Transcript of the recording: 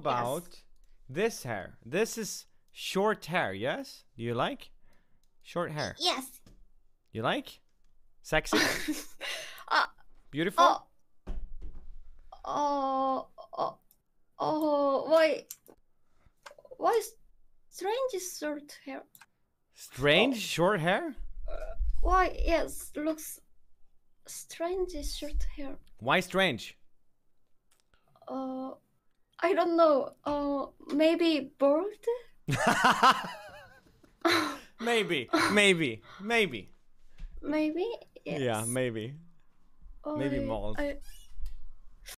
about this hair? This is short hair, yes? Do you like short hair? Yes. You like? Sexy? Uh, Beautiful? why strange short hair? Strange short hair? Why, yes, looks strange short hair. Why strange? I don't know. Maybe bald? Maybe. Maybe? Yes. Yeah, maybe. Maybe I- mold.